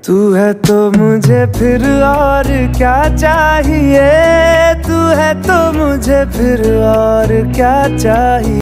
तू है तो मुझे फिर और क्या चाहिए, तू है तो मुझे फिर और क्या चाहिए।